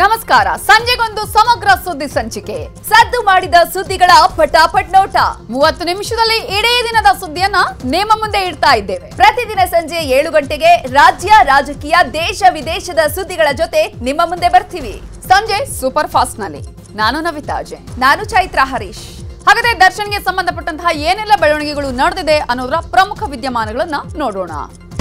ನಮಸ್ಕಾರ. ಸಂಜೆಗೊಂದು ಸಮಗ್ರ ಸುದ್ದಿ ಸಂಚಿಕೆ. ಸದ್ದು ಮಾಡಿದ ಸುದ್ದಿಗಳ ಪಟಾಪಟ್ ನೋಟ. 30 ನಿಮಿಷದಲ್ಲಿ ಇಡೀ ದಿನದ ಸುದ್ದಿಯನ್ನ ನಿಮ್ಮ ಮುಂದೆ ಇಡ್ತಾ ಇದ್ದೇವೆ. ಪ್ರತಿದಿನ ಸಂಜೆ 7 ಗಂಟೆಗೆ ರಾಜ್ಯ, ರಾಜಕೀಯ, ದೇಶ ವಿದೇಶದ ಸುದ್ದಿಗಳ ಜೊತೆ ನಿಮ್ಮ ಮುಂದೆ ಬರ್ತೀವಿ. ಸಂಜೆ ಸೂಪರ್ ಫಾಸ್ಟ್ ನಲ್ಲಿ ನಾನು ನವಿತಾ ಅಜಯ್, ನಾನು ಚೈತ್ರ ಹರೀಶ್. ಹಾಗಾದ್ರೆ ದರ್ಶನ್ಗೆ ಸಂಬಂಧಪಟ್ಟಂತಹ ಏನೆಲ್ಲ ಬೆಳವಣಿಗೆಗಳು ನಡೆದಿದೆ ಅನ್ನೋದರ ಪ್ರಮುಖ ವಿದ್ಯಮಾನಗಳನ್ನ ನೋಡೋಣ.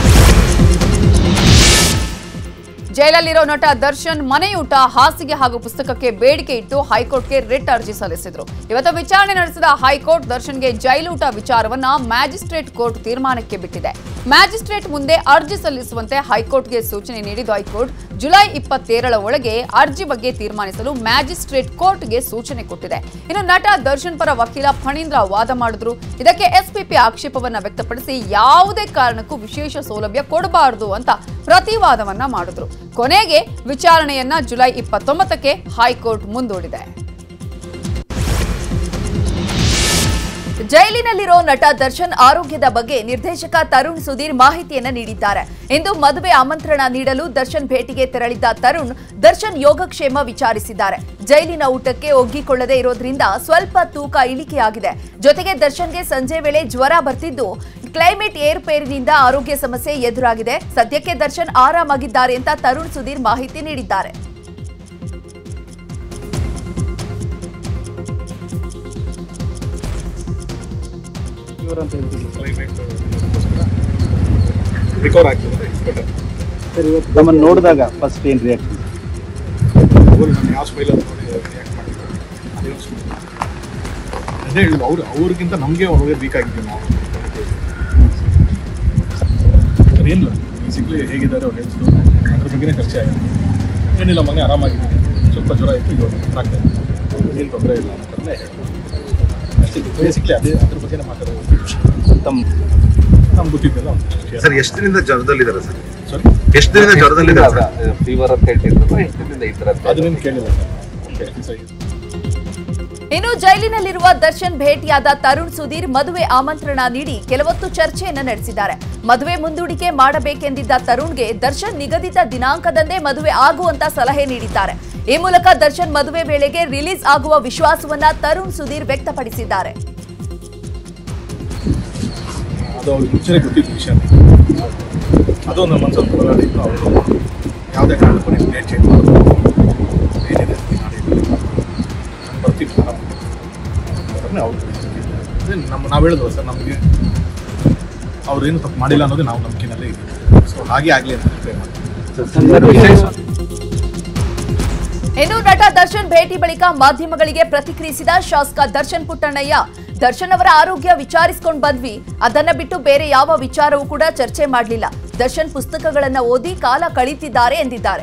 ಜೈಲಲ್ಲಿರೋ ನಟ ದರ್ಶನ್ ಮನೆಯೂಟ, ಹಾಸಿಗೆ ಹಾಗೂ ಪುಸ್ತಕಕ್ಕೆ ಬೇಡಿಕೆ ಇಟ್ಟು ಹೈಕೋರ್ಟ್ಗೆ ರಿಟ್ ಅರ್ಜಿ ಸಲ್ಲಿಸಿದ್ರು. ಇವತ್ತು ವಿಚಾರಣೆ ನಡೆಸಿದ ಹೈಕೋರ್ಟ್ ದರ್ಶನ್ಗೆ ಜೈಲೂಟ ವಿಚಾರವನ್ನ ಮ್ಯಾಜಿಸ್ಟ್ರೇಟ್ ಕೋರ್ಟ್ ತೀರ್ಮಾನಕ್ಕೆ ಬಿಟ್ಟಿದೆ. ಮ್ಯಾಜಿಸ್ಟ್ರೇಟ್ ಮುಂದೆ ಅರ್ಜಿ ಸಲ್ಲಿಸುವಂತೆ ಹೈಕೋರ್ಟ್ಗೆ ಸೂಚನೆ ನೀಡಿದ ಹೈಕೋರ್ಟ್ ಜುಲೈ 27ರ ಒಳಗೆ ಅರ್ಜಿ ಬಗ್ಗೆ ತೀರ್ಮಾನಿಸಲು ಮ್ಯಾಜಿಸ್ಟ್ರೇಟ್ ಕೋರ್ಟ್ಗೆ ಸೂಚನೆ ಕೊಟ್ಟಿದೆ. ಇನ್ನು ನಟ ದರ್ಶನ್ ಪರ ವಕೀಲ ಫಣೀಂದ್ರ ವಾದ ಮಾಡಿದ್ರು. ಇದಕ್ಕೆ ಎಸ್ಪಿಪಿ ಆಕ್ಷೇಪವನ್ನ ವ್ಯಕ್ತಪಡಿಸಿ ಯಾವುದೇ ಕಾರಣಕ್ಕೂ ವಿಶೇಷ ಸೌಲಭ್ಯ ಕೊಡಬಾರದು ಅಂತ ಪ್ರತಿವಾದವನ್ನ ಮಾಡಿದ್ರು. ಕೊನೆಗೆ ವಿಚಾರಣೆಯನ್ನ ಜುಲೈ 29ಕ್ಕೆ ಹೈಕೋರ್ಟ್ ಮುಂದೂಡಿದೆ. ಜೈಲಿನಲ್ಲಿರೋ ನಟ ದರ್ಶನ್ ಆರೋಗ್ಯದ ಬಗ್ಗೆ ನಿರ್ದೇಶಕ ತರುಣ್ ಸುಧೀರ್ ಮಾಹಿತಿಯನ್ನ ನೀಡಿದ್ದಾರೆ. ಇಂದು ಮದುವೆ ಆಮಂತ್ರಣ ನೀಡಲು ದರ್ಶನ್ ಭೇಟಿಗೆ ತೆರಳಿದ್ದ ತರುಣ್ ದರ್ಶನ್ ಯೋಗಕ್ಷೇಮ ವಿಚಾರಿಸಿದ್ದಾರೆ. ಜೈಲಿನ ಊಟಕ್ಕೆ ಒಗ್ಗಿಕೊಳ್ಳದೆ ಇರೋದ್ರಿಂದ ಸ್ವಲ್ಪ ತೂಕ ಇಳಿಕೆಯಾಗಿದೆ. ಜೊತೆಗೆ ದರ್ಶನ್ಗೆ ಸಂಜೆ ವೇಳೆ ಜ್ವರ ಬರ್ತಿದ್ದು ಕ್ಲೈಮೇಟ್ ಏರುಪೇರಿನಿಂದ ಆರೋಗ್ಯ ಸಮಸ್ಯೆ ಎದುರಾಗಿದೆ. ಸದ್ಯಕ್ಕೆ ದರ್ಶನ್ ಆರಾಮಾಗಿದ್ದಾರೆ ಅಂತ ತರುಣ್ ಸುಧೀರ್ ಮಾಹಿತಿ ನೀಡಿದ್ದಾರೆ. ನಮ್ಮನ್ನು ನೋಡಿದಾಗ ಫಸ್ಟ್ ಏನು ರಿಯಾಕ್ಷನ್? ಅದೇ ಹೇಳಿದ್ರು, ಅವ್ರಿಗಿಂತ ನಮಗೆ ಅವ್ರಿಗೆ ವೀಕ್ ಆಗಿದ್ದೀವಿ ನಾವು. ಏನಿಲ್ಲ, ಬೇಸಿಕ್ಲಿ ಹೇಗಿದ್ದಾರೆ ಅವ್ರು ಹೆಲ್ತ್ ಅದ್ರ ಬಗ್ಗೆನೇ ಚರ್ಚೆ ಆಗಿದೆ. ಏನಿಲ್ಲ, ಮೊನ್ನೆ ಆರಾಮಾಗಿದ್ದೀನಿ, ಸ್ವಲ್ಪ ಜ್ವರ ಇತ್ತು, ಇವಾಗ ಆಗ್ತಾ ಇದೆ, ಏನು ತೊಂದರೆ ಇಲ್ಲ ಅಂತಂದರೆ ಬೇಸಿಕ್ಲಿ ಅದೇ ಅದ್ರ ಬಗ್ಗೆನೇ ಮಾತಾಡೋದು. ನಮ್ಗೆ ಗೊತ್ತಿದ್ದಲ್ಲ ಸರ್. ಎಷ್ಟು ದಿನದಿಂದ ಜ್ವರದಲ್ಲಿದ್ದಾರೆ ಸರ್? ಸರಿ, ಎಷ್ಟು ದಿನದಿಂದ ಜ್ವರದಲ್ಲಿದ್ದಾರೆ? ಫೀವರ್ ಅಂತ ಹೇಳ್ತಿದ್ರು, ಎಷ್ಟು ದಿನದಿಂದ ಈ ಥರ ಅದನ್ನೇನು ಕೇಳಿಲ್ಲ ಸರ್. ಇನ್ನು ಜೈಲಿನಲ್ಲಿರುವ ದರ್ಶನ್ ಭೇಟಿಯಾದ ತರುಣ್ ಸುಧೀರ್ ಮದುವೆ ಆಮಂತ್ರಣ ನೀಡಿ ಕೆಲವೊತ್ತು ಚರ್ಚೆಯನ್ನ ನಡೆಸಿದ್ದಾರೆ. ಮದುವೆ ಮುಂದೂಡಿಕೆ ಮಾಡಬೇಕೆಂದಿದ್ದ ತರುಣ್ಗೆ ದರ್ಶನ್ ನಿಗದಿತ ದಿನಾಂಕದಂದೇ ಮದುವೆ ಆಗುವಂತ ಸಲಹೆ ನೀಡಿದ್ದಾರೆ. ಈ ಮೂಲಕ ದರ್ಶನ್ ಮದುವೆ ವೇಳೆಗೆ ರಿಲೀಸ್ ಆಗುವ ವಿಶ್ವಾಸವನ್ನ ತರುಣ್ ಸುಧೀರ್ ವ್ಯಕ್ತಪಡಿಸಿದ್ದಾರೆ. ಅದು ಅವ್ರಿಗೆ ಮುಂಚೆನೇ ಗೊತ್ತಿತ್ತು ವಿಷಯ. ಅದು ನಮ್ಮ ಮನಸ್ಸಲ್ಲಿ ಹೋರಾಡಿತ್ತು. ಅವರು ಯಾವುದೇ ಕಾರಣಕ್ಕೂ ನೀವು ಡೇಟ್ ಚೇಂಜ್ ಮಾಡೋದು ಏನಿದೆ ನಾನು ಬರ್ತೀನಿ ಅವ್ರು ನಾವು ಹೇಳಿದ್ವ ಸರ್, ನಮಗೆ ಅವ್ರೇನು ತಪ್ಪು ಮಾಡಿಲ್ಲ ಅನ್ನೋದು ನಾವು ನಂಬಿಕೆನಲ್ಲೇ ಇದ್ದೀವಿ. ಸೊ ಹಾಗೆ ಆಗಲಿ ಅಂತ ಪ್ರೇರ್ ಮಾಡ್ತೀವಿ. ಇನ್ನು ನಟ ದರ್ಶನ್ ಭೇಟಿ ಬಳಿಕ ಮಾಧ್ಯಮಗಳಿಗೆ ಪ್ರತಿಕ್ರಿಯಿಸಿದ ಶಾಸಕ ದರ್ಶನ್ ಪುಟ್ಟಣ್ಣಯ್ಯ, ದರ್ಶನ್ ಅವರ ಆರೋಗ್ಯ ವಿಚಾರಿಸಿಕೊಂಡು ಬಂದ್ವಿ, ಅದನ್ನ ಬಿಟ್ಟು ಬೇರೆ ಯಾವ ವಿಚಾರವೂ ಕೂಡ ಚರ್ಚೆ ಮಾಡಲಿಲ್ಲ. ದರ್ಶನ್ ಪುಸ್ತಕಗಳನ್ನ ಓದಿ ಕಾಲ ಕಳೀತಿದ್ದಾರೆ ಎಂದಿದ್ದಾರೆ.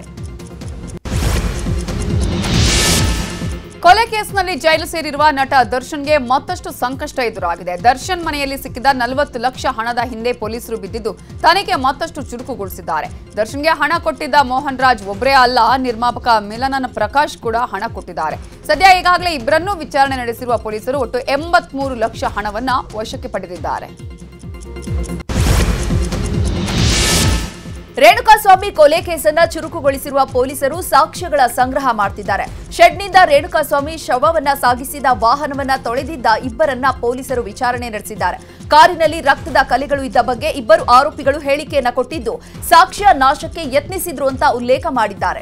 ಕೊಲೆ ಕೇಸ್ನಲ್ಲಿ ಜೈಲು ಸೇರಿರುವ ನಟ ದರ್ಶನ್ಗೆ ಮತ್ತಷ್ಟು ಸಂಕಷ್ಟ ಎದುರಾಗಿದೆ. ದರ್ಶನ್ ಮನೆಯಲ್ಲಿ ಸಿಕ್ಕಿದ 40 ಲಕ್ಷ ಹಣದ ಹಿಂದೆ ಪೊಲೀಸರು ಬಿದ್ದಿದ್ದು ತನಿಖೆ ಮತ್ತಷ್ಟು ಚುರುಕುಗೊಳಿಸಿದ್ದಾರೆ. ದರ್ಶನ್ಗೆ ಹಣ ಕೊಟ್ಟಿದ್ದ ಮೋಹನ್ ರಾಜ್ ಒಬ್ಬರೇ ಅಲ್ಲ, ನಿರ್ಮಾಪಕ ಮಿಲನನ್ ಪ್ರಕಾಶ್ ಕೂಡ ಹಣ ಕೊಟ್ಟಿದ್ದಾರೆ. ಸದ್ಯ ಈಗಾಗಲೇ ಇಬ್ಬರನ್ನೂ ವಿಚಾರಣೆ ನಡೆಸಿರುವ ಪೊಲೀಸರು ಒಟ್ಟು 83 ಲಕ್ಷ ಹಣವನ್ನ ವಶಕ್ಕೆ ಪಡೆದಿದ್ದಾರೆ. ರೇಣುಕಾಸ್ವಾಮಿ ಕೊಲೆ ಕೇಸನ್ನ ಚುರುಕುಗೊಳಿಸಿರುವ ಪೊಲೀಸರು ಸಾಕ್ಷ್ಯಗಳ ಸಂಗ್ರಹ ಮಾಡುತ್ತಿದ್ದಾರೆ. ಶೆಡ್ನಿಂದ ರೇಣುಕಾಸ್ವಾಮಿ ಶವವನ್ನ ಸಾಗಿಸಿದ ವಾಹನವನ್ನ ತೊಳೆದಿದ್ದ ಇಬ್ಬರನ್ನ ಪೊಲೀಸರು ವಿಚಾರಣೆ ನಡೆಸಿದ್ದಾರೆ. ಕಾರಿನಲ್ಲಿ ರಕ್ತದ ಕಲೆಗಳು ಇದ್ದ ಬಗ್ಗೆ ಇಬ್ಬರು ಆರೋಪಿಗಳು ಹೇಳಿಕೆಯನ್ನ ಕೊಟ್ಟಿದ್ದು ಸಾಕ್ಷ್ಯ ನಾಶಕ್ಕೆ ಯತ್ನಿಸಿದ್ರು ಅಂತ ಉಲ್ಲೇಖ ಮಾಡಿದ್ದಾರೆ.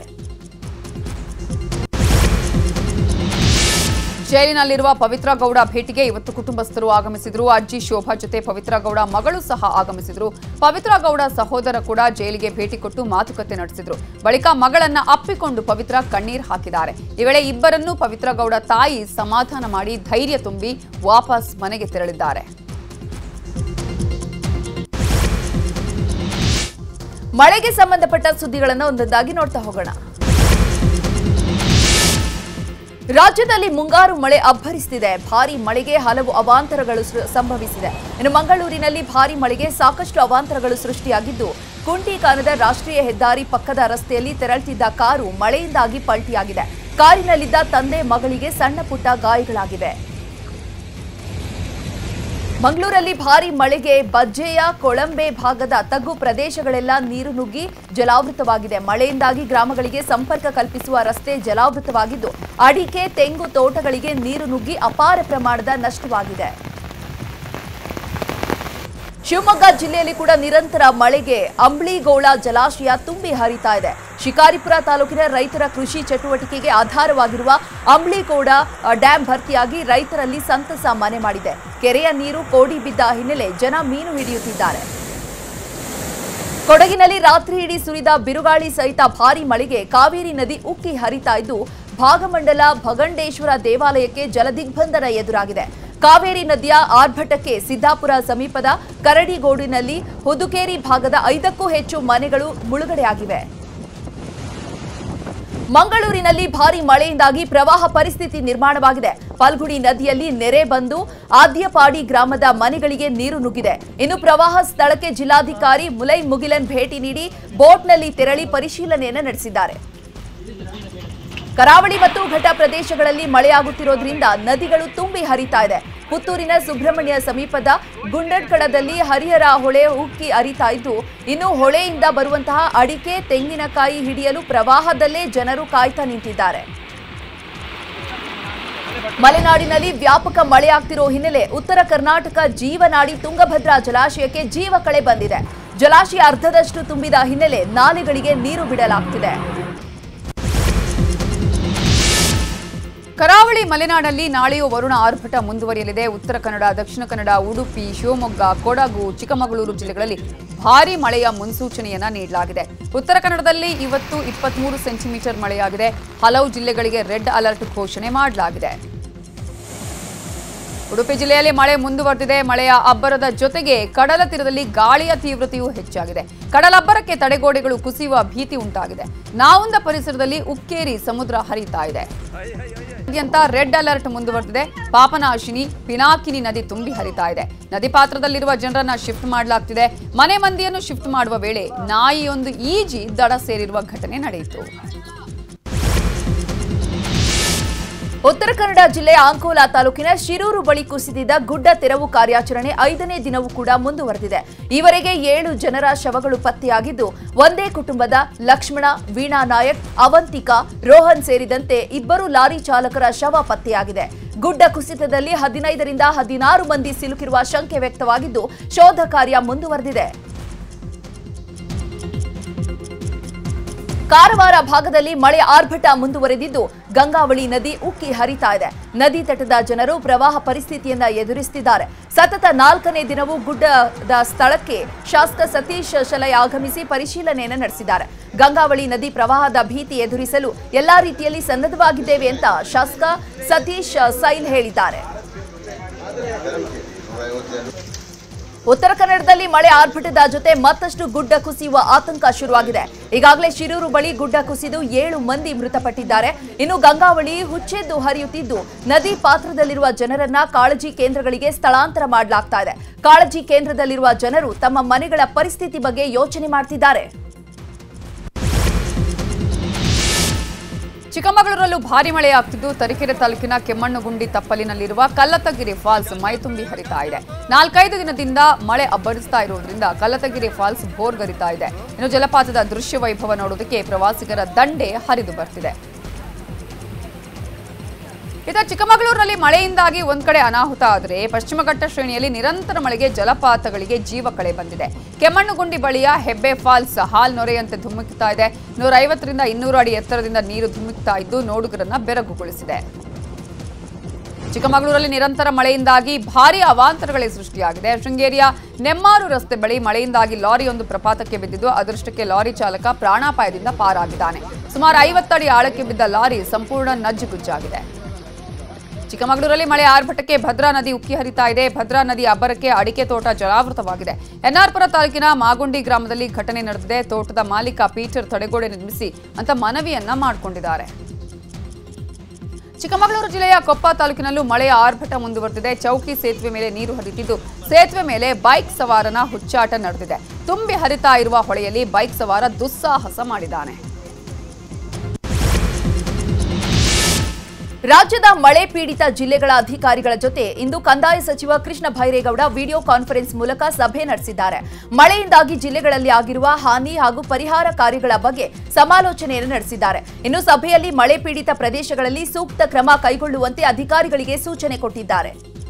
ಜೈಲಿನಲ್ಲಿರುವ ಪವಿತ್ರ ಗೌಡ ಭೇಟಿಗೆ ಇವತ್ತು ಕುಟುಂಬಸ್ಥರು ಆಗಮಿಸಿದ್ರು. ಅಜ್ಜಿ ಶೋಭಾ ಜೊತೆ ಪವಿತ್ರ ಗೌಡ ಮಗಳು ಸಹ ಆಗಮಿಸಿದ್ರು. ಪವಿತ್ರ ಗೌಡ ಸಹೋದರ ಕೂಡ ಜೈಲಿಗೆ ಭೇಟಿ ಕೊಟ್ಟು ಮಾತುಕತೆ ನಡೆಸಿದ್ರು. ಬಳಿಕ ಮಗಳನ್ನ ಅಪ್ಪಿಕೊಂಡು ಪವಿತ್ರ ಕಣ್ಣೀರ್ ಹಾಕಿದ್ದಾರೆ. ಈ ವೇಳೆ ಇಬ್ಬರನ್ನೂ ಪವಿತ್ರ ಗೌಡ ತಾಯಿ ಸಮಾಧಾನ ಮಾಡಿ ಧೈರ್ಯ ತುಂಬಿ ವಾಪಸ್ ಮನೆಗೆ ತೆರಳಿದ್ದಾರೆ. ಮಳೆಗೆ ಸಂಬಂಧಪಟ್ಟ ಸುದ್ದಿಗಳನ್ನು ಒಂದೊಂದಾಗಿ ನೋಡ್ತಾ ಹೋಗೋಣ. ರಾಜ್ಯದಲ್ಲಿ ಮುಂಗಾರು ಮಳೆ ಅಬ್ಬರಿಸುತ್ತಿದೆ. ಭಾರೀ ಮಳೆಗೆ ಹಲವು ಅವಾಂತರಗಳು ಸಂಭವಿಸಿದೆ. ಇನ್ನು ಮಂಗಳೂರಿನಲ್ಲಿ ಭಾರೀ ಮಳೆಗೆ ಸಾಕಷ್ಟು ಅವಾಂತರಗಳು ಸೃಷ್ಟಿಯಾಗಿದ್ದು, ಕುಂಟಿಕಾನದ ರಾಷ್ಟ್ರೀಯ ಹೆದ್ದಾರಿ ಪಕ್ಕದ ರಸ್ತೆಯಲ್ಲಿ ತೆರಳುತ್ತಿದ್ದ ಕಾರು ಮಳೆಯಿಂದಾಗಿ ಪಲ್ಟಿಯಾಗಿದೆ. ಕಾರಿನಲ್ಲಿದ್ದ ತಂದೆ ಮಗಳಿಗೆ ಸಣ್ಣ ಪುಟ್ಟ ಗಾಯಗಳಾಗಿವೆ. ಮಂಗಳೂರಲ್ಲಿ ಭಾರೀ ಮಳೆಗೆ ಬಜ್ಜೆಯ ಕೊಳಂಬೆ ಭಾಗದ ತಗ್ಗು ಪ್ರದೇಶಗಳೆಲ್ಲ ನೀರು ನುಗ್ಗಿ ಜಲಾವೃತವಾಗಿದೆ. ಮಳೆಯಿಂದಾಗಿ ಗ್ರಾಮಗಳಿಗೆ ಸಂಪರ್ಕ ಕಲ್ಪಿಸುವ ರಸ್ತೆ ಜಲಾವೃತವಾಗಿದ್ದು, ಅಡಿಕೆ ತೆಂಗು ತೋಟಗಳಿಗೆ ನೀರು ನುಗ್ಗಿ ಅಪಾರ ಪ್ರಮಾಣದ ನಷ್ಟವಾಗಿದೆ. ಶಿವಮೊಗ್ಗ ಜಿಲ್ಲೆಯಲ್ಲಿ ಕೂಡ ನಿರಂತರ ಮಳೆಗೆ ಅಂಬ್ಳಿಗೋಳ ಜಲಾಶಯ ತುಂಬಿ ಹರಿತಾ ಇದೆ. ಶಿಕಾರಿಪುರ ತಾಲೂಕಿನ ರೈತರ ಕೃಷಿ ಚಟುವಟಿಕೆಗೆ ಆಧಾರವಾಗಿರುವ ಅಂಬ್ಳಿಗೋಳ ಡ್ಯಾಂ ಭರ್ತಿಯಾಗಿ ರೈತರಲ್ಲಿ ಸಂತಸ ಮನೆ ಮಾಡಿದೆ. ಕೆರೆಯ ನೀರು ಕೋಡಿ ಬಿದ್ದ ಹಿನ್ನೆಲೆ ಜನ ಮೀನು ಹಿಡಿಯುತ್ತಿದ್ದಾರೆ. ಕೊಡಗಿನಲ್ಲಿ ರಾತ್ರಿ ಇಡೀ ಸುರಿದ ಬಿರುಗಾಳಿ ಸಹಿತ ಭಾರೀ ಮಳೆಗೆ ಕಾವೇರಿ ನದಿ ಉಕ್ಕಿ ಹರಿತಾ ಇದ್ದು, ಭಾಗಮಂಡಲ ಭಗಂಡೇಶ್ವರ ದೇವಾಲಯಕ್ಕೆ ಜಲದಿಗ್ಬಂಧನ ಎದುರಾಗಿದೆ. ಕಾವೇರಿ ನದಿಯ ಆರ್ಭಟಕ್ಕೆ ಸಿದ್ದಾಪುರ ಸಮೀಪದ ಕರಡಿಗೋಡಿನಲ್ಲಿ ಹುದುಕೇರಿ ಭಾಗದ 5ಕ್ಕೂ ಹೆಚ್ಚು ಮನೆಗಳು ಮುಳುಗಡೆಯಾಗಿವೆ. ಮಂಗಳೂರಿನಲ್ಲಿ ಭಾರೀ ಮಳೆಯಿಂದಾಗಿ ಪ್ರವಾಹ ಪರಿಸ್ಥಿತಿ ನಿರ್ಮಾಣವಾಗಿದೆ. ಫಲ್ಗುಣಿ ನದಿಯಲ್ಲಿ ನೆರೆ ಬಂದು ಆದ್ಯಪಾಡಿ ಗ್ರಾಮದ ಮನೆಗಳಿಗೆ ನೀರು ನುಗ್ಗಿದೆ. ಇನ್ನು ಪ್ರವಾಹ ಸ್ಥಳಕ್ಕೆ ಜಿಲ್ಲಾಧಿಕಾರಿ ಮುಲೈ ಮುಗಿಲನ್ ಭೇಟಿ ನೀಡಿ ಬೋಟ್ನಲ್ಲಿ ತೆರಳಿ ಪರಿಶೀಲನೆಯನ್ನು ನಡೆಸಿದ್ದಾರೆ. ಕರಾವಳಿ ಮತ್ತು ಘಟ್ಟ ಪ್ರದೇಶಗಳಲ್ಲಿ ಮಳೆಯಾಗುತ್ತಿರೋದ್ರಿಂದ ನದಿಗಳು ತುಂಬಿ ಹರಿತಾ ಇದೆ. ಪುತ್ತೂರಿನ ಸುಬ್ರಹ್ಮಣ್ಯ ಸಮೀಪದ ಗುಂಡಡ್ಕಡದಲ್ಲಿ ಹರಿಹರ ಹೊಳೆ ಉಕ್ಕಿ ಹರಿತಾ ಇದ್ದು, ಇನ್ನು ಹೊಳೆಯಿಂದ ಬರುವಂತಹ ಅಡಿಕೆ ತೆಂಗಿನಕಾಯಿ ಹಿಡಿಯಲು ಪ್ರವಾಹದಲ್ಲೇ ಜನರು ಕಾಯ್ತಾ ನಿಂತಿದ್ದಾರೆ. ಮಲೆನಾಡಿನಲ್ಲಿ ವ್ಯಾಪಕ ಮಳೆಯಾಗ್ತಿರೋ ಹಿನ್ನೆಲೆ ಉತ್ತರ ಕರ್ನಾಟಕ ಜೀವನಾಡಿ ತುಂಗಭದ್ರಾ ಜಲಾಶಯಕ್ಕೆ ಜೀವಕಳೆ ಬಂದಿದೆ. ಜಲಾಶಯ ಅರ್ಧದಷ್ಟು ತುಂಬಿದ ಹಿನ್ನೆಲೆ ನಾಲೆಗಳಿಗೆ ನೀರು ಬಿಡಲಾಗ್ತಿದೆ. ಕರಾವಳಿ ಮಲೆನಾಡಲ್ಲಿ ನಾಳೆಯೂ ವರುಣ ಆರ್ಭಟ ಮುಂದುವರಿಯಲಿದೆ. ಉತ್ತರ ಕನ್ನಡ, ದಕ್ಷಿಣ ಕನ್ನಡ, ಉಡುಪಿ, ಶಿವಮೊಗ್ಗ, ಕೊಡಗು, ಚಿಕ್ಕಮಗಳೂರು ಜಿಲ್ಲೆಗಳಲ್ಲಿ ಭಾರೀ ಮಳೆಯ ಮುನ್ಸೂಚನೆಯನ್ನ ನೀಡಲಾಗಿದೆ. ಉತ್ತರ ಕನ್ನಡದಲ್ಲಿ ಇವತ್ತು 23 ಸೆಂಟಿಮೀಟರ್ ಮಳೆಯಾಗಿದೆ. ಹಲವು ಜಿಲ್ಲೆಗಳಿಗೆ ರೆಡ್ ಅಲರ್ಟ್ ಘೋಷಣೆ ಮಾಡಲಾಗಿದೆ. ಉಡುಪಿ ಜಿಲ್ಲೆಯಲ್ಲಿ ಮಳೆ ಮುಂದುವರೆದಿದೆ. ಮಳೆಯ ಅಬ್ಬರದ ಜೊತೆಗೆ ಕಡಲ ತೀರದಲ್ಲಿ ಗಾಳಿಯ ತೀವ್ರತೆಯೂ ಹೆಚ್ಚಾಗಿದೆ. ಕಡಲಬ್ಬರಕ್ಕೆ ತಡೆಗೋಡೆಗಳು ಕುಸಿಯುವ ಭೀತಿ ಉಂಟಾಗಿದೆ. ನಾವುಂದ ಪರಿಸರದಲ್ಲಿ ಉಕ್ಕೇರಿ ಸಮುದ್ರ ಹರಿತಾ ಇದೆ. ರೆಡ್ ಅಲರ್ಟ್ ಮುಂದುವರೆದಿದೆ. ಪಾಪನಾಶಿನಿ, ಪಿನಾಕಿನಿ ನದಿ ತುಂಬಿ ಹರಿತಾ ಇದೆ. ನದಿ ಪಾತ್ರದಲ್ಲಿರುವ ಜನರನ್ನ ಶಿಫ್ಟ್ ಮಾಡಲಾಗ್ತಿದೆ. ಮನೆ ಮಂದಿಯನ್ನು ಶಿಫ್ಟ್ ಮಾಡುವ ವೇಳೆ ನಾಯಿಯೊಂದು ಈಜಿ ದಡ ಸೇರಿರುವ ಘಟನೆ ನಡೆಯಿತು. ಉತ್ತರ ಕನ್ನಡ ಜಿಲ್ಲೆಯ ಅಂಕೋಲಾ ತಾಲೂಕಿನ ಶಿರೂರು ಬಳಿ ಕುಸಿದಿದ್ದ ಗುಡ್ಡ ತೆರವು ಕಾರ್ಯಾಚರಣೆ 5ನೇ ದಿನವೂ ಕೂಡ ಮುಂದುವರೆದಿದೆ. ಈವರೆಗೆ 7 ಜನರ ಶವಗಳು ಪತ್ತೆಯಾಗಿದ್ದು, ಒಂದೇ ಕುಟುಂಬದ ಲಕ್ಷ್ಮಣ, ವೀಣಾ ನಾಯಕ್, ಅವಂತಿಕಾ, ರೋಹನ್ ಸೇರಿದಂತೆ 2 ಲಾರಿ ಚಾಲಕರ ಶವ ಪತ್ತೆಯಾಗಿದೆ. ಗುಡ್ಡ ಕುಸಿತದಲ್ಲಿ 15ರಿಂದ 16 ಮಂದಿ ಸಿಲುಕಿರುವ ಶಂಕೆ ವ್ಯಕ್ತವಾಗಿದ್ದು, ಶೋಧ ಕಾರ್ಯ ಮುಂದುವರೆದಿದೆ. ಕಾರವಾರ ಭಾಗದಲ್ಲಿ ಮಳೆ ಆರ್ಭಟ ಮುಂದುವರೆದಿದ್ದು, ಗಂಗಾವಳಿ ನದಿ ಉಕ್ಕಿ ಹರಿತಾ ಇದೆ. ನದಿ ತಟದ ಜನರು ಪ್ರವಾಹ ಪರಿಸ್ಥಿತಿಯನ್ನ ಎದುರಿಸುತ್ತಿದ್ದಾರೆ. ಸತತ 4ನೇ ದಿನವೂ ಗುಡ್ಡದ ಸ್ಥಳಕ್ಕೆ ಶಾಸಕ ಸತೀಶ್ ಶಲೈ ಆಗಮಿಸಿ ಪರಿಶೀಲನೆಯನ್ನು ನಡೆಸಿದ್ದಾರೆ. ಗಂಗಾವಳಿ ನದಿ ಪ್ರವಾಹದ ಭೀತಿ ಎದುರಿಸಲು ಎಲ್ಲಾ ರೀತಿಯಲ್ಲಿ ಸನ್ನದ್ಧವಾಗಿದ್ದೇವೆ ಅಂತ ಶಾಸಕ ಸತೀಶ್ ಸೈಲ್ ಹೇಳಿದ್ದಾರೆ. ಉತ್ತರ ಕನ್ನಡದಲ್ಲಿ ಮಳೆ ಆರ್ಭಟದ ಜೊತೆ ಮತ್ತಷ್ಟು ಗುಡ್ಡ ಕುಸಿಯುವ ಆತಂಕ ಶುರುವಾಗಿದೆ. ಈಗಾಗಲೇ ಶಿರೂರು ಬಳಿ ಗುಡ್ಡ ಕುಸಿದು 7 ಮಂದಿ ಮೃತಪಟ್ಟಿದ್ದಾರೆ. ಇನ್ನು ಗಂಗಾವಳಿ ಹುಚ್ಚೆದ್ದು ಹರಿಯುತ್ತಿದ್ದು, ನದಿ ಪಾತ್ರದಲ್ಲಿರುವ ಜನರನ್ನ ಕಾಳಜಿ ಕೇಂದ್ರಗಳಿಗೆ ಸ್ಥಳಾಂತರ ಮಾಡಲಾಗ್ತಾ ಇದೆ. ಕಾಳಜಿ ಕೇಂದ್ರದಲ್ಲಿರುವ ಜನರು ತಮ್ಮ ಮನೆಗಳ ಪರಿಸ್ಥಿತಿ ಬಗ್ಗೆ ಯೋಚನೆ ಮಾಡ್ತಿದ್ದಾರೆ. ಚಿಕ್ಕಮಗಳೂರಲ್ಲೂ ಭಾರಿ ಮಳೆಯಾಗ್ತಿದ್ದು, ತರೀಕೆರೆ ತಾಲೂಕಿನ ಕೆಮ್ಮಣ್ಣುಗುಂಡಿ ತಪ್ಪಲಿನಲ್ಲಿರುವ ಕಲ್ಲತಗಿರಿ ಫಾಲ್ಸ್ ಮೈತುಂಬಿ ಹರಿತಾ ಇದೆ. 4-5 ದಿನದಿಂದ ಮಳೆ ಅಬ್ಬರಿಸ್ತಾ ಇರುವುದರಿಂದ ಕಲ್ಲತಗಿರಿ ಫಾಲ್ಸ್ ಭೋರ್ಗರಿತಾ ಇದೆ. ಇನ್ನು ಜಲಪಾತದ ದೃಶ್ಯ ವೈಭವ ನೋಡೋದಕ್ಕೆ ಪ್ರವಾಸಿಗರ ದಂಡೆ ಹರಿದು ಬರ್ತಿದೆ. ಇತ್ತ ಚಿಕ್ಕಮಗಳೂರಿನಲ್ಲಿ ಮಳೆಯಿಂದಾಗಿ ಒಂದ್ ಕಡೆ ಅನಾಹುತ ಆದರೆ, ಪಶ್ಚಿಮ ಘಟ್ಟ ಶ್ರೇಣಿಯಲ್ಲಿ ನಿರಂತರ ಮಳೆಗೆ ಜಲಪಾತಗಳಿಗೆ ಜೀವಕಳೆ ಬಂದಿದೆ. ಕೆಮ್ಮಣ್ಣುಗುಂಡಿ ಬಳಿಯ ಹೆಬ್ಬೆ ಫಾಲ್ಸ್ ಹಾಲ್ ನೊರೆಯಂತೆ ಧುಮುಕ್ತಾ ಇದೆ. 150ರಿಂದ 200 ಅಡಿ ಎತ್ತರದಿಂದ ನೀರು ಧುಮುಕ್ತಾ ಇದ್ದು, ನೋಡುಗರನ್ನ ಬೆರಗುಗೊಳಿಸಿದೆ. ಚಿಕ್ಕಮಗಳೂರಲ್ಲಿ ನಿರಂತರ ಮಳೆಯಿಂದಾಗಿ ಭಾರೀ ಅವಾಂತರಗಳೇ ಸೃಷ್ಟಿಯಾಗಿದೆ. ಶೃಂಗೇರಿಯ ನೆಮ್ಮಾರು ರಸ್ತೆ ಬಳಿ ಮಳೆಯಿಂದಾಗಿ ಲಾರಿಯೊಂದು ಪ್ರಪಾತಕ್ಕೆ ಬಿದ್ದಿದ್ದು, ಅದೃಷ್ಟಕ್ಕೆ ಲಾರಿ ಚಾಲಕ ಪ್ರಾಣಾಪಾಯದಿಂದ ಪಾರಾಗಿದ್ದಾನೆ. ಸುಮಾರು 50 ಅಡಿ ಆಳಕ್ಕೆ ಬಿದ್ದ ಲಾರಿ ಸಂಪೂರ್ಣ ನಜ್ಜುಗುಜ್ಜಾಗಿದೆ. ಚಿಕ್ಕಮಗಳೂರಲ್ಲಿ ಮಳೆ ಆರ್ಭಟಕ್ಕೆ ಭದ್ರಾ ನದಿ ಉಕ್ಕಿ ಹರಿತಾ ಇದೆ. ಭದ್ರಾ ನದಿ ಅಬ್ಬರಕ್ಕೆ ಅಡಿಕೆ ತೋಟ ಜಲಾವೃತವಾಗಿದೆ. ಎನ್ಆರ್ಪುರ ತಾಲೂಕಿನ ಮಾಗುಂಡಿ ಗ್ರಾಮದಲ್ಲಿ ಘಟನೆ ನಡೆದಿದೆ. ತೋಟದ ಮಾಲೀಕ ಪೀಟರ್ ತಡೆಗೋಡೆ ನಿರ್ಮಿಸಿ ಅಂತ ಮನವಿಯನ್ನ ಮಾಡಿಕೊಂಡಿದ್ದಾರೆ. ಚಿಕ್ಕಮಗಳೂರು ಜಿಲ್ಲೆಯ ಕೊಪ್ಪ ತಾಲೂಕಿನಲ್ಲೂ ಮಳೆಯ ಆರ್ಭಟ ಮುಂದುವರೆದಿದೆ. ಚೌಕಿ ಸೇತುವೆ ಮೇಲೆ ನೀರು ಹರಿತಿದ್ದು, ಸೇತುವೆ ಮೇಲೆ ಬೈಕ್ ಸವಾರನ ಹುಚ್ಚಾಟ ನಡೆದಿದೆ. ತುಂಬಿ ಹರಿತಾ ಇರುವ ಹೊಳೆಯಲ್ಲಿ ಬೈಕ್ ಸವಾರ ದುಸ್ಸಾಹಸ ಮಾಡಿದ್ದಾನೆ. ರಾಜ್ಯದ ಮಳೆ ಪೀಡಿತ ಜಿಲ್ಲೆಗಳ ಅಧಿಕಾರಿಗಳ ಜೊತೆ ಇಂದು ಕಂದಾಯ ಸಚಿವ ಕೃಷ್ಣ ಭೈರೇಗೌಡ ವಿಡಿಯೋ ಕಾನ್ಫರೆನ್ಸ್ ಮೂಲಕ ಸಭೆ ನಡೆಸಿದ್ದಾರೆ. ಮಳೆಯಿಂದಾಗಿ ಜಿಲ್ಲೆಗಳಲ್ಲಿ ಆಗಿರುವ ಹಾನಿ ಹಾಗೂ ಪರಿಹಾರ ಕಾರ್ಯಗಳ ಬಗ್ಗೆ ಸಮಾಲೋಚನೆಯನ್ನು ನಡೆಸಿದ್ದಾರೆ. ಇನ್ನು ಸಭೆಯಲ್ಲಿ ಮಳೆ ಪೀಡಿತ ಪ್ರದೇಶಗಳಲ್ಲಿ ಸೂಕ್ತ ಕ್ರಮ ಕೈಗೊಳ್ಳುವಂತೆ ಅಧಿಕಾರಿಗಳಿಗೆ ಸೂಚನೆ ಕೊಟ್ಟಿದ್ದಾರೆ.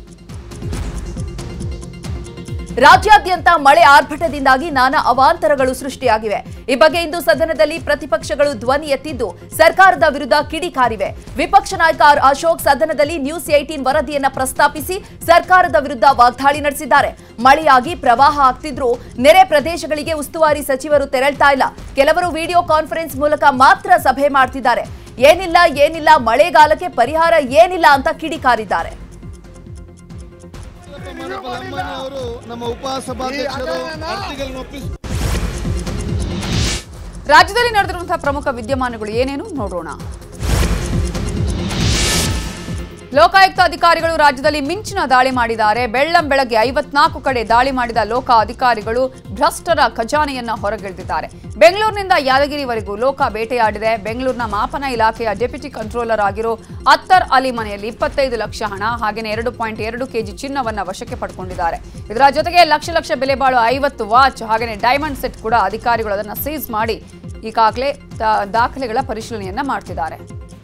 ರಾಜ್ಯಾದ್ಯಂತ ಮಳೆ ಆರ್ಭಟದಿಂದಾಗಿ ನಾನಾ ಅವಾಂತರಗಳು ಸೃಷ್ಟಿಯಾಗಿವೆ. ಈ ಬಗ್ಗೆ ಇಂದು ಸದನದಲ್ಲಿ ಪ್ರತಿಪಕ್ಷಗಳು ಧ್ವನಿ ಎತ್ತಿದ್ದು ಸರ್ಕಾರದ ವಿರುದ್ಧ ಕಿಡಿಕಾರಿವೆ. ವಿಪಕ್ಷ ನಾಯಕ ಅಶೋಕ್ ಸದನದಲ್ಲಿ ನ್ಯೂಸ್ 18 ವರದಿಯನ್ನ ಪ್ರಸ್ತಾಪಿಸಿ ಸರ್ಕಾರದ ವಿರುದ್ಧ ವಾಗ್ದಾಳಿ ನಡೆಸಿದ್ದಾರೆ. ಮಳೆಯಾಗಿ ಪ್ರವಾಹ ಆಗ್ತಿದ್ರೂ ನೆರೆ ಪ್ರದೇಶಗಳಿಗೆ ಉಸ್ತುವಾರಿ ಸಚಿವರು ತೆರಳ್ತಾ ಇಲ್ಲ. ಕೆಲವರು ವಿಡಿಯೋ ಕಾನ್ಫರೆನ್ಸ್ ಮೂಲಕ ಮಾತ್ರ ಸಭೆ ಮಾಡ್ತಿದ್ದಾರೆ. ಏನಿಲ್ಲ ಮಳೆಗಾಲಕ್ಕೆ ಪರಿಹಾರ ಏನಿಲ್ಲ ಅಂತ ಕಿಡಿಕಾರಿದ್ದಾರೆ. ರಾಜ್ಯದಲ್ಲಿ ನಡೆದಿರುವಂತಹ ಪ್ರಮುಖ ವಿದ್ಯಮಾನಗಳು ಏನೇನು ನೋಡೋಣ. ಲೋಕಾಯುಕ್ತ ಅಧಿಕಾರಿಗಳು ರಾಜ್ಯದಲ್ಲಿ ಮಿಂಚಿನ ದಾಳಿ ಮಾಡಿದ್ದಾರೆ. ಬೆಳ್ಳಂಬೆಳಗ್ಗೆ 54 ಕಡೆ ದಾಳಿ ಮಾಡಿದ ಲೋಕ ಅಧಿಕಾರಿಗಳು ಭ್ರಷ್ಟರ ಖಜಾನೆಯನ್ನ ಹೊರಗೆಳೆದಿದ್ದಾರೆ. ಬೆಂಗಳೂರಿನಿಂದ ಯಾದಗಿರಿವರೆಗೂ ಲೋಕ ಬೇಟೆಯಾಡಿದೆ. ಬೆಂಗಳೂರಿನ ಮಾಪನ ಇಲಾಖೆಯ ಡೆಪ್ಯೂಟಿ ಕಂಟ್ರೋಲರ್ ಆಗಿರೋ ಅತ್ತರ್ ಅಲಿ ಮನೆಯಲ್ಲಿ 25 ಲಕ್ಷ ಹಣ ಹಾಗೆಯೇ 2.2 ಕೆಜಿ ಚಿನ್ನವನ್ನ ವಶಕ್ಕೆ ಪಡ್ಕೊಂಡಿದ್ದಾರೆ. ಇದರ ಜೊತೆಗೆ ಲಕ್ಷ ಬೆಲೆ ಬಾಳುವ 50 ವಾಚ್ ಹಾಗೆಯೇ ಡೈಮಂಡ್ ಸೆಟ್ ಕೂಡ ಅಧಿಕಾರಿಗಳು ಅದನ್ನು ಸೀಸ್ ಮಾಡಿ ಈಗಾಗಲೇ ದಾಖಲೆಗಳ ಪರಿಶೀಲನೆಯನ್ನ ಮಾಡ್ತಿದ್ದಾರೆ.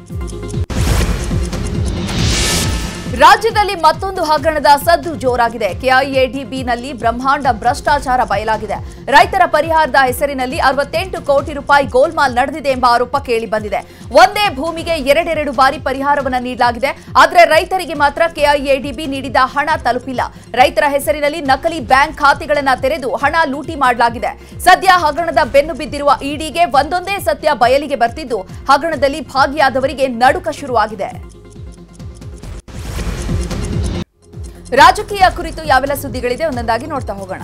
ರಾಜ್ಯದಲ್ಲಿ ಮತ್ತೊಂದು ಹಗರಣದ ಸದ್ದು ಜೋರಾಗಿದೆ. ಕೆಐಎಡಿಬಿನಲ್ಲಿ ಬ್ರಹ್ಮಾಂಡ ಭ್ರಷ್ಟಾಚಾರ ಬಯಲಾಗಿದೆ. ರೈತರ ಪರಿಹಾರದ ಹೆಸರಿನಲ್ಲಿ 68 ಕೋಟಿ ರೂಪಾಯಿ ಗೋಲ್ಮಾಲ್ ನಡೆದಿದೆ ಎಂಬ ಆರೋಪ ಕೇಳಿ ಬಂದಿದೆ. ಒಂದೇ ಭೂಮಿಗೆ ಎರಡೆರಡು ಬಾರಿ ಪರಿಹಾರವನ್ನು ನೀಡಲಾಗಿದೆ. ಆದರೆ ರೈತರಿಗೆ ಮಾತ್ರ ಕೆಐಎಡಿಬಿ ನೀಡಿದ ಹಣ ತಲುಪಿಲ್ಲ. ರೈತರ ಹೆಸರಿನಲ್ಲಿ ನಕಲಿ ಬ್ಯಾಂಕ್ ಖಾತೆಗಳನ್ನು ತೆರೆದು ಹಣ ಲೂಟಿ ಮಾಡಲಾಗಿದೆ. ಸದ್ಯ ಹಗರಣದ ಬೆನ್ನು ಬಿದ್ದಿರುವ ಇಡಿಗೆ ಒಂದೊಂದೇ ಸತ್ಯ ಬಯಲಿಗೆ ಬರ್ತಿದ್ದು ಹಗರಣದಲ್ಲಿ ಭಾಗಿಯಾದವರಿಗೆ ನಡುಕ ಶುರುವಾಗಿದೆ. ರಾಜಕೀಯ ಕುರಿತು ಯಾವೆಲ್ಲ ಸುದ್ದಿಗಳಿದೆ ಒಂದೊಂದಾಗಿ ನೋಡ್ತಾ ಹೋಗೋಣ.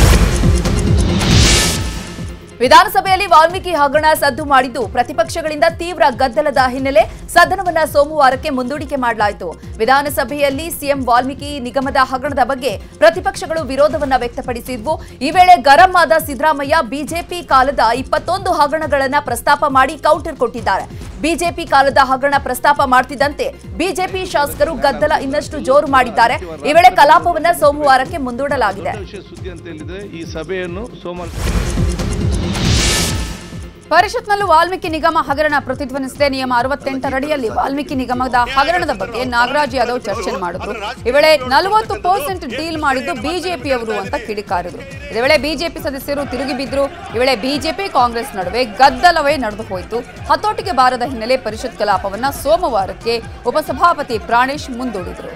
ವಿಧಾನಸಭೆಯಲ್ಲಿ ವಾಲ್ಮೀಕಿ ಹಗರಣ ಸದ್ದು ಮಾಡಿದ್ದು ಪ್ರತಿಪಕ್ಷಗಳಿಂದ ತೀವ್ರ ಗದ್ದಲದ ಹಿನ್ನೆಲೆ ಸದನವನ್ನ ಸೋಮವಾರಕ್ಕೆ ಮುಂದೂಡಿಕೆ ಮಾಡಲಾಯಿತು. ವಿಧಾನಸಭೆಯಲ್ಲಿ ಸಿಎಂ ವಾಲ್ಮೀಕಿ ನಿಗಮದ ಹಗರಣದ ಬಗ್ಗೆ ಪ್ರತಿಪಕ್ಷಗಳು ವಿರೋಧವನ್ನ ವ್ಯಕ್ತಪಡಿಸಿದ್ವು. ಈ ವೇಳೆ ಗರಂ ಆದ ಸಿದ್ದರಾಮಯ್ಯ ಬಿಜೆಪಿ ಕಾಲದ 21 ಹಗರಣಗಳನ್ನ ಪ್ರಸ್ತಾಪ ಮಾಡಿ ಕೌಂಟರ್ ಕೊಟ್ಟಿದ್ದಾರೆ. ಬಿಜೆಪಿ ಕಾಲದ ಹಗರಣ ಪ್ರಸ್ತಾಪ ಮಾಡ್ತಿದ್ದಂತೆ ಬಿಜೆಪಿ ಶಾಸಕರು ಗದ್ದಲ ಇನ್ನಷ್ಟು ಜೋರು ಮಾಡಿದ್ದಾರೆ. ಈ ವೇಳೆ ಕಲಾಪವನ್ನ ಸೋಮವಾರಕ್ಕೆ ಮುಂದೂಡಲಾಗಿದೆ. ಪರಿಷತ್ನಲ್ಲೂ ವಾಲ್ಮೀಕಿ ನಿಗಮ ಹಗರಣ ಪ್ರತಿಧ್ವನಿಸಿದೆ. ನಿಯಮ 68 ಅಡಿಯಲ್ಲಿ ವಾಲ್ಮೀಕಿ ನಿಗಮದ ಹಗರಣದ ಬಗ್ಗೆ ನಾಗರಾಜ್ ಯಾದವ್ ಚರ್ಚೆ ಮಾಡಿದ್ರು. ಈ ವೇಳೆ 40% ಡೀಲ್ ಮಾಡಿದ್ದು ಬಿಜೆಪಿಯವರು ಅಂತ ಕಿಡಿಕಾರಿದ್ರು. ಇದೇ ವೇಳೆ ಬಿಜೆಪಿ ಸದಸ್ಯರು ತಿರುಗಿ ಬಿದ್ರು. ಈ ವೇಳೆ ಬಿಜೆಪಿ ಕಾಂಗ್ರೆಸ್ ನಡುವೆ ಗದ್ದಲವೇ ನಡೆದು ಹೋಯಿತು. ಹತೋಟಿಗೆ ಬಾರದ ಹಿನ್ನೆಲೆ ಪರಿಷತ್ ಕಲಾಪವನ್ನ ಸೋಮವಾರಕ್ಕೆ ಉಪಸಭಾಪತಿ ಪ್ರಾಣೇಶ್ ಮುಂದೂಡಿದ್ರು.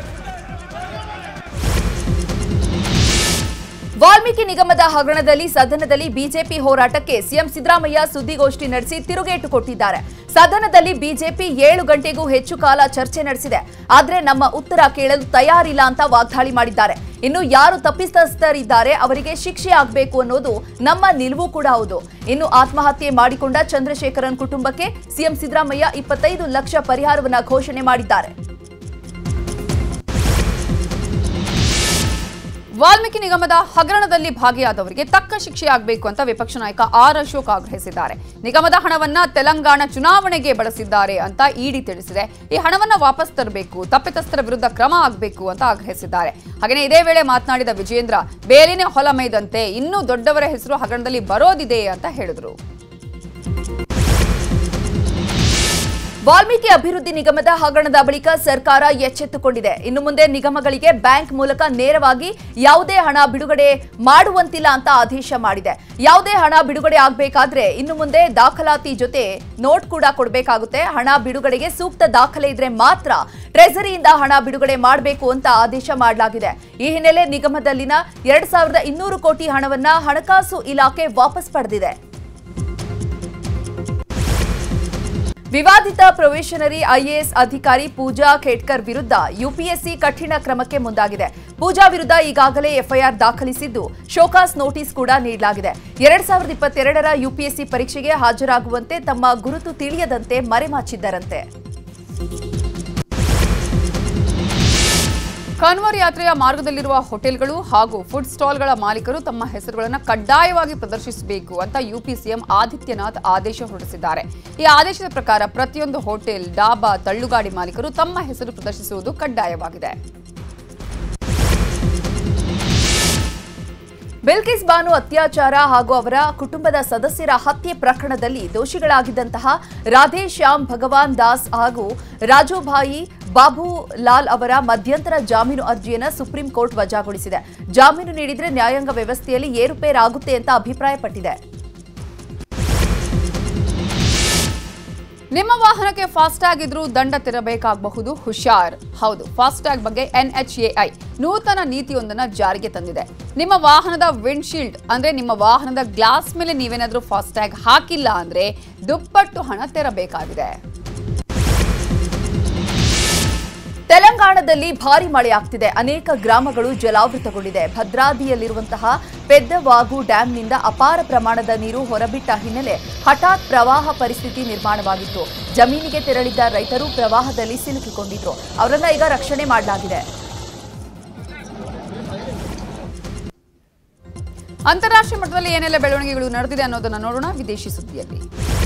ವಾಲ್ಮೀಕಿ ನಿಗಮದ ಹಗರಣದಲ್ಲಿ ಸದನದಲ್ಲಿ ಬಿಜೆಪಿ ಹೋರಾಟಕ್ಕೆ ಸಿಎಂ ಸಿದ್ದರಾಮಯ್ಯ ಸುದ್ದಿಗೋಷ್ಠಿ ನಡೆಸಿ ತಿರುಗೇಟು ಕೊಟ್ಟಿದ್ದಾರೆ. ಸದನದಲ್ಲಿ ಬಿಜೆಪಿ 7 ಗಂಟೆಗೂ ಹೆಚ್ಚು ಕಾಲ ಚರ್ಚೆ ನಡೆಸಿದೆ. ಆದ್ರೆ ನಮ್ಮ ಉತ್ತರ ಕೇಳಲು ತಯಾರಿಲ್ಲ ಅಂತ ವಾಗ್ದಾಳಿ ಮಾಡಿದ್ದಾರೆ. ಇನ್ನು ಯಾರು ತಪ್ಪಿತಸ್ಥರಿದ್ದಾರೆ ಅವರಿಗೆ ಶಿಕ್ಷೆ ಆಗಬೇಕು ಅನ್ನೋದು ನಮ್ಮ ನಿಲುವು ಕೂಡ ಹೌದು. ಇನ್ನು ಆತ್ಮಹತ್ಯೆ ಮಾಡಿಕೊಂಡ ಚಂದ್ರಶೇಖರನ್ ಕುಟುಂಬಕ್ಕೆ ಸಿಎಂ ಸಿದ್ದರಾಮಯ್ಯ 25 ಲಕ್ಷ ಪರಿಹಾರವನ್ನ ಘೋಷಣೆ ಮಾಡಿದ್ದಾರೆ. ವಾಲ್ಮೀಕಿ ನಿಗಮದ ಹಗರಣದಲ್ಲಿ ಭಾಗಿಯಾದವರಿಗೆ ತಕ್ಕ ಶಿಕ್ಷೆಯಾಗಬೇಕು ಅಂತ ವಿಪಕ್ಷ ನಾಯಕ ಆರ್ ಅಶೋಕ್ ಆಗ್ರಹಿಸಿದ್ದಾರೆ. ನಿಗಮದ ಹಣವನ್ನ ತೆಲಂಗಾಣ ಚುನಾವಣೆಗೆ ಬಳಸಿದ್ದಾರೆ ಅಂತ ಇಡಿ ತಿಳಿಸಿದೆ. ಈ ಹಣವನ್ನ ವಾಪಸ್ ತರಬೇಕು, ತಪ್ಪಿತಸ್ಥರ ವಿರುದ್ಧ ಕ್ರಮ ಆಗಬೇಕು ಅಂತ ಆಗ್ರಹಿಸಿದ್ದಾರೆ. ಹಾಗೆಯೇ ಇದೇ ವೇಳೆ ಮಾತನಾಡಿದ ವಿಜೇಂದ್ರ, ಬೇಲಿನೇ ಹೊಲ ಮೇಯ್ದಂತೆ ಇನ್ನೂ ದೊಡ್ಡವರ ಹೆಸರು ಹಗರಣದಲ್ಲಿ ಬರೋದಿದೆ ಅಂತ ಹೇಳಿದ್ರು. ವಾಲ್ಮೀಕಿ ಅಭಿವೃದ್ಧಿ ನಿಗಮದ ಹಗರಣದ ಬಳಿಕ ಸರ್ಕಾರ ಎಚ್ಚೆತ್ತುಕೊಂಡಿದೆ. ಇನ್ನು ಮುಂದೆ ನಿಗಮಗಳಿಗೆ ಬ್ಯಾಂಕ್ ಮೂಲಕ ನೇರವಾಗಿ ಯಾವುದೇ ಹಣ ಬಿಡುಗಡೆ ಮಾಡುವಂತಿಲ್ಲ ಅಂತ ಆದೇಶ ಮಾಡಿದೆ. ಯಾವುದೇ ಹಣ ಬಿಡುಗಡೆ ಆಗಬೇಕಾದ್ರೆ ಇನ್ನು ಮುಂದೆ ದಾಖಲಾತಿ ಜೊತೆ ನೋಟ್ ಕೂಡ ಕೊಡಬೇಕಾಗುತ್ತೆ. ಹಣ ಬಿಡುಗಡೆಗೆ ಸೂಕ್ತ ದಾಖಲೆ ಇದ್ರೆ ಮಾತ್ರ ಟ್ರೆಸರಿಯಿಂದ ಹಣ ಬಿಡುಗಡೆ ಮಾಡಬೇಕು ಅಂತ ಆದೇಶ ಮಾಡಲಾಗಿದೆ. ಈ ಹಿನ್ನೆಲೆ ನಿಗಮದಲ್ಲಿನ 2200 ಕೋಟಿ ಹಣವನ್ನ ಹಣಕಾಸು ಇಲಾಖೆ ವಾಪಸ್ ಪಡೆದಿದೆ. ವಿವಾದಿತ ಪ್ರೊಬೇಷನರಿ ಐಎಎಸ್ ಅಧಿಕಾರಿ ಪೂಜಾ ಖೇಡ್ಕರ್ ವಿರುದ್ಧ ಯುಪಿಎಸ್ಸಿ ಕಠಿಣ ಕ್ರಮಕ್ಕೆ ಮುಂದಾಗಿದೆ. ಪೂಜಾ ವಿರುದ್ಧ ಈಗಾಗಲೇ ಎಫ್ಐಆರ್ ದಾಖಲಿಸಿದ್ದು ಶೋಕಾಸ್ ನೋಟಿಸ್ ಕೂಡ ನೀಡಲಾಗಿದೆ. 2022ರ ಯುಪಿಎಸ್ಸಿ ಪರೀಕ್ಷೆಗೆ ಹಾಜರಾಗುವಂತೆ ತಮ್ಮ ಗುರುತು ತಿಳಿಯದಂತೆ ಮರೆಮಾಚಿದ್ದರಂತೆ. ಕನ್ವರ್ ಯಾತ್ರೆಯ ಮಾರ್ಗದಲ್ಲಿರುವ ಹೋಟೆಲ್ಗಳು ಹಾಗೂ ಫುಡ್ ಸ್ಟಾಲ್ಗಳ ಮಾಲೀಕರು ತಮ್ಮ ಹೆಸರುಗಳನ್ನು ಕಡ್ಡಾಯವಾಗಿ ಪ್ರದರ್ಶಿಸಬೇಕು ಅಂತ ಯುಪಿ ಸಿಎಂ ಆದಿತ್ಯನಾಥ್ ಆದೇಶ ಹೊರಡಿಸಿದ್ದಾರೆ. ಈ ಆದೇಶದ ಪ್ರಕಾರ ಪ್ರತಿಯೊಂದು ಹೋಟೆಲ್, ಡಾಬಾ, ತಳ್ಳುಗಾಡಿ ಮಾಲೀಕರು ತಮ್ಮ ಹೆಸರು ಪ್ರದರ್ಶಿಸುವುದು ಕಡ್ಡಾಯವಾಗಿದೆ. ಬಿಲ್ಕಿಸ್ ಬಾನು ಅತ್ಯಾಚಾರ ಹಾಗೂ ಅವರ ಕುಟುಂಬದ ಸದಸ್ಯರ ಹತ್ಯೆ ಪ್ರಕರಣದಲ್ಲಿ ದೋಷಿಗಳಾಗಿದ್ದಂತಹ ರಾಧೇಶ್ಯಾಮ್ ಭಗವಾನ್ ದಾಸ್ ಹಾಗೂ ರಾಜುಭಾಯಿ ಬಾಬುಲಾಲ್ ಅವರ ಮಧ್ಯಂತರ ಜಾಮೀನು ಅರ್ಜಿಯನ್ನು ಸುಪ್ರೀಂ ಕೋರ್ಟ್ ವಜಾಗೊಳಿಸಿದೆ. ಜಾಮೀನು ನೀಡಿದ್ರೆ ನ್ಯಾಯಾಂಗ ವ್ಯವಸ್ಥೆಯಲ್ಲಿ ಏರುಪೇರಾಗುತ್ತೆ ಅಂತ ಅಭಿಪ್ರಾಯಪಟ್ಟಿದೆ. ನಿಮ್ಮ ವಾಹನಕ್ಕೆ ಫಾಸ್ಟ್ಯಾಗ್ ಇದ್ರೂ ದಂಡ ತೆರಬೇಕಾಗಬಹುದು, ಹುಷಾರ್. ಹೌದು, ಫಾಸ್ಟ್ಯಾಗ್ ಬಗ್ಗೆ NHAI ನೂತನ ನೀತಿಯೊಂದನ್ನು ಜಾರಿಗೆ ತಂದಿದೆ. ನಿಮ್ಮ ವಾಹನದ ವಿಂಡ್ಶೀಲ್ಡ್ ಅಂದ್ರೆ ನಿಮ್ಮ ವಾಹನದ ಗ್ಲಾಸ್ ಮೇಲೆ ನೀವೇನಾದ್ರೂ ಫಾಸ್ಟ್ಯಾಗ್ ಹಾಕಿಲ್ಲ ಅಂದ್ರೆ ದುಪ್ಪಟ್ಟು ಹಣ ತೆರಬೇಕಾಗಿದೆ. ತೆಲಂಗಾಣದಲ್ಲಿ ಭಾರಿ ಮಳೆಯಾಗ್ತಿದೆ. ಅನೇಕ ಗ್ರಾಮಗಳು ಜಲಾವೃತಗೊಂಡಿದೆ. ಭದ್ರಾದಿಯಲ್ಲಿರುವಂತಹ ಪೆದ್ದವಾಗು ಡ್ಯಾಂನಿಂದ ಅಪಾರ ಪ್ರಮಾಣದ ನೀರು ಹೊರಬಿಟ್ಟ ಹಿನ್ನೆಲೆ ಹಠಾತ್ ಪ್ರವಾಹ ಪರಿಸ್ಥಿತಿ ನಿರ್ಮಾಣವಾಗಿತ್ತು. ಜಮೀನಿಗೆ ತೆರಳಿದ್ದ ರೈತರು ಪ್ರವಾಹದಲ್ಲಿ ಸಿಲುಕಿಕೊಂಡಿದ್ರು. ಅವರನ್ನ ಈಗ ರಕ್ಷಣೆ ಮಾಡಲಾಗಿದೆ. ಅಂತಾರಾಷ್ಟ್ರೀಯ ಮಟ್ಟದಲ್ಲಿ ಏನೆಲ್ಲ ಬೆಳವಣಿಗೆಗಳು ನಡೆದಿದೆ ಅನ್ನೋದನ್ನ ನೋಡೋಣ ವಿದೇಶಿ ಸುದ್ದಿಯಲ್ಲಿ.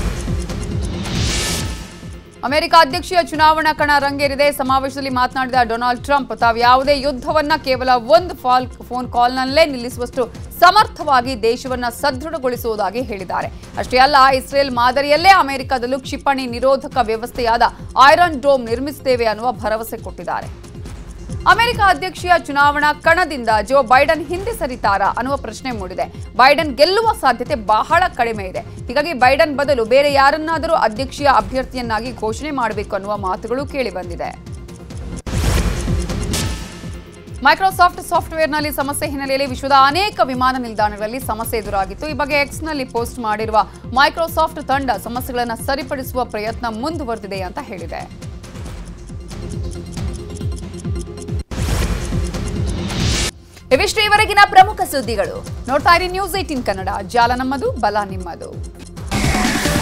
ಅಮೆರಿಕ ಅಧ್ಯಕ್ಷೀಯ ಚುನಾವಣಾ ಕಣ ರಂಗೇರಿದೆ. ಸಮಾವೇಶದಲ್ಲಿ ಮಾತನಾಡಿದ ಡೊನಾಲ್ಡ್ ಟ್ರಂಪ್ ತಾವು ಯಾವುದೇ ಯುದ್ಧವನ್ನ ಕೇವಲ ಒಂದು ಫೋನ್ ಕಾಲ್ನಲ್ಲೇ ನಿಲ್ಲಿಸುವಷ್ಟು ಸಮರ್ಥವಾಗಿ ದೇಶವನ್ನ ಸದೃಢಗೊಳಿಸುವುದಾಗಿ ಹೇಳಿದ್ದಾರೆ. ಅಷ್ಟೇ ಅಲ್ಲ, ಇಸ್ರೇಲ್ ಮಾದರಿಯಲ್ಲೇ ಅಮೆರಿಕದಲ್ಲೂ ಕ್ಷಿಪಣಿ ನಿರೋಧಕ ವ್ಯವಸ್ಥೆಯಾದ ಐರನ್ ಡೋಮ್ ನಿರ್ಮಿಸುತ್ತೇವೆ ಅನ್ನುವ ಭರವಸೆ ಕೊಟ್ಟಿದ್ದಾರೆ. ಅಮೆರಿಕ ಅಧ್ಯಕ್ಷೀಯ ಚುನಾವಣಾ ಕಣದಿಂದ ಜೋ ಬೈಡನ್ ಹಿಂದೆ ಸರಿತಾರಾ ಅನ್ನುವ ಪ್ರಶ್ನೆ ಮೂಡಿದೆ. ಬೈಡನ್ ಗೆಲ್ಲುವ ಸಾಧ್ಯತೆ ಬಹಳ ಕಡಿಮೆ ಇದೆ. ಹೀಗಾಗಿ ಬೈಡನ್ ಬದಲು ಬೇರೆ ಯಾರನ್ನಾದರೂ ಅಧ್ಯಕ್ಷೀಯ ಅಭ್ಯರ್ಥಿಯನ್ನಾಗಿ ಘೋಷಣೆ ಮಾಡಬೇಕು ಅನ್ನುವ ಮಾತುಗಳು ಕೇಳಿಬಂದಿದೆ. ಮೈಕ್ರೋಸಾಫ್ಟ್ ಸಾಫ್ಟ್ವೇರ್ನಲ್ಲಿ ಸಮಸ್ಯೆ ಹಿನ್ನೆಲೆಯಲ್ಲಿ ವಿಶ್ವದ ಅನೇಕ ವಿಮಾನ ನಿಲ್ದಾಣಗಳಲ್ಲಿ ಸಮಸ್ಯೆ ಎದುರಾಗಿತ್ತು. ಈ ಬಗ್ಗೆ ಎಕ್ಸ್ನಲ್ಲಿ ಪೋಸ್ಟ್ ಮಾಡಿರುವ ಮೈಕ್ರೋಸಾಫ್ಟ್ ತಂಡ ಸಮಸ್ಯೆಗಳನ್ನು ಸರಿಪಡಿಸುವ ಪ್ರಯತ್ನ ಮುಂದುವರೆದಿದೆ ಅಂತ ಹೇಳಿದೆ. ಇವಿಷ್ಟು ಇವರೆಗಿನ ಪ್ರಮುಖ ಸುದ್ದಿಗಳು. ನೋಡ್ತಾ ಇರಿ ನ್ಯೂಸ್ 18 ಕನ್ನಡ. ಜಾಲ ನಮ್ಮದು, ಬಲ ನಿಮ್ಮದು.